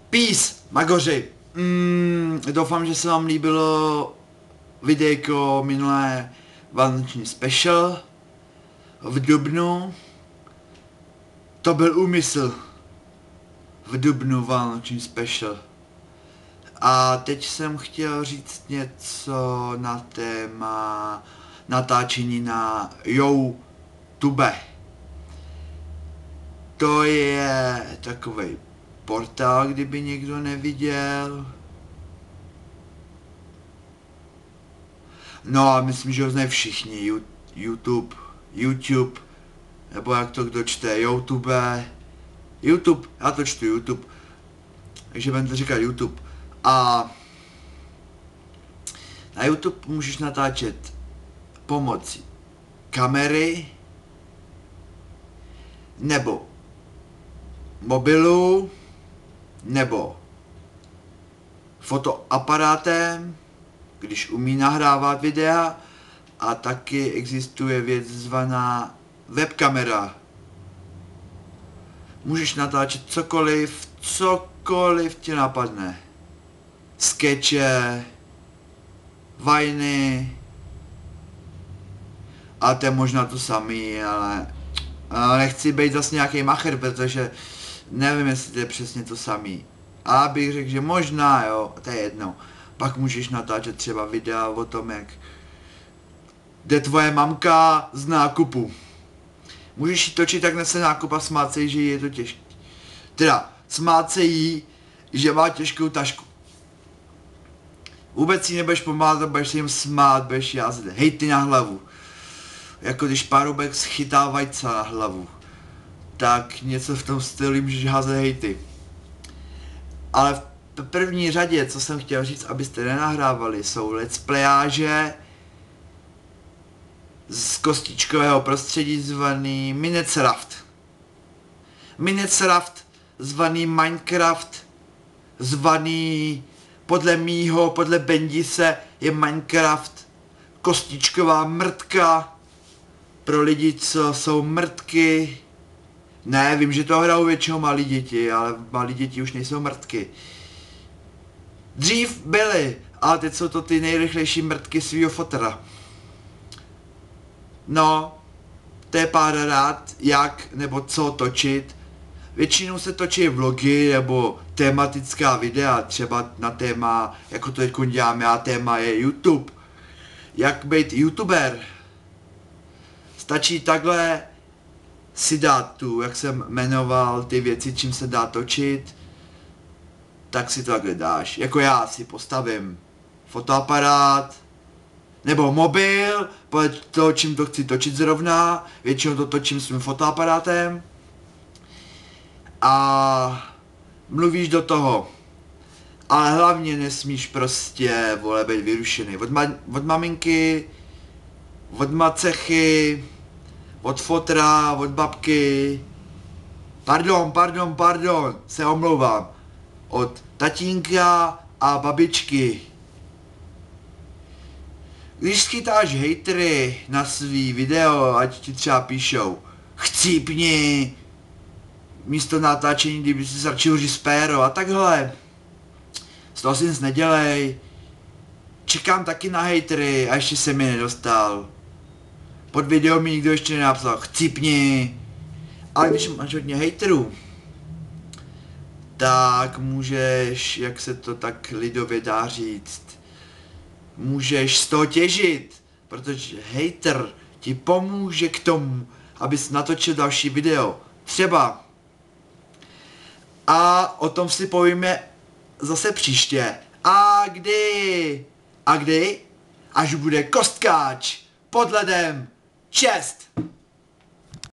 Peace, Magoři. Doufám, že se vám líbilo videjko minulé vánoční special v dubnu. To byl úmysl. V dubnu vánoční special. A teď jsem chtěl říct něco na téma natáčení na YouTube. To je takovej portál, kdyby někdo neviděl. No a myslím, že ho znají všichni. YouTube, nebo jak to kdo čte, YouTube, já to čtu YouTube, takže budeme to říkat YouTube. A na YouTube můžeš natáčet pomocí kamery, nebo mobilu, nebo fotoaparátem, když umí nahrávat videa, a taky existuje věc zvaná webkamera. Můžeš natáčet cokoliv ti napadne. Skeče, vajny, a to je možná to samý, ale nechci být zase nějaký macher, protože nevím, jestli to je přesně to samý. A bych řekl, že možná, jo, to je jedno. Pak můžeš natáčet třeba videa o tom, jak jde tvoje mamka z nákupu. Můžeš jí točit, tak nese nákup a smát se jí, že je to těžké. Teda, smát se jí, že má těžkou tašku. Vůbec jí nebudeš pomáhat, budeš se jim smát, budeš jázet hejty na hlavu. Jako když Parubek schytá vajca na hlavu. Tak něco v tom stylu můžeš házet hejty. Ale v první řadě, co jsem chtěl říct, abyste nenahrávali, jsou let's playáže z kostičkového prostředí zvaný Minecraft. Minecraft zvaný Minecraft, zvaný podle Bendise je Minecraft kostičková mrtka pro lidi, co jsou mrtky. Ne, vím, že to hrajou většinou malí děti, ale malí děti už nejsou mrtky. Dřív byly, ale teď jsou to ty nejrychlejší mrtky svýho fotra. No, to je pár rád, jak nebo co točit. Většinou se točí vlogy nebo tematická videa, třeba na téma, jako to teď dělám já, téma je YouTube. Jak být YouTuber. Stačí takhle si dát tu, jak jsem jmenoval ty věci, čím se dá točit, tak si to takhle dáš. Jako já si postavím fotoaparát, nebo mobil, podle toho, čím to chci točit zrovna, většinou to točím svým fotoaparátem. A mluvíš do toho. Ale hlavně nesmíš prostě, vole, být vyrušený. Od maminky, od macechy, od fotra, od babky. Pardon, se omlouvám. Od tatínka a babičky. Když schytáš hejtry na svý video, ať ti třeba píšou chcípni, místo natáčení, kdyby si radši hoří spéro a takhle. Z toho si nic nedělej. Čekám taky na hejtry a ještě se mi nedostal. Pod video mi nikdo ještě nenapsal chcípni. Ale když máš hodně hejterů, tak můžeš, jak se to tak lidově dá říct, můžeš z toho těžit, protože hejter ti pomůže k tomu, abys natočil další video. Třeba. A o tom si povíme zase příště. A kdy? Až bude kostkáč pod ledem 6.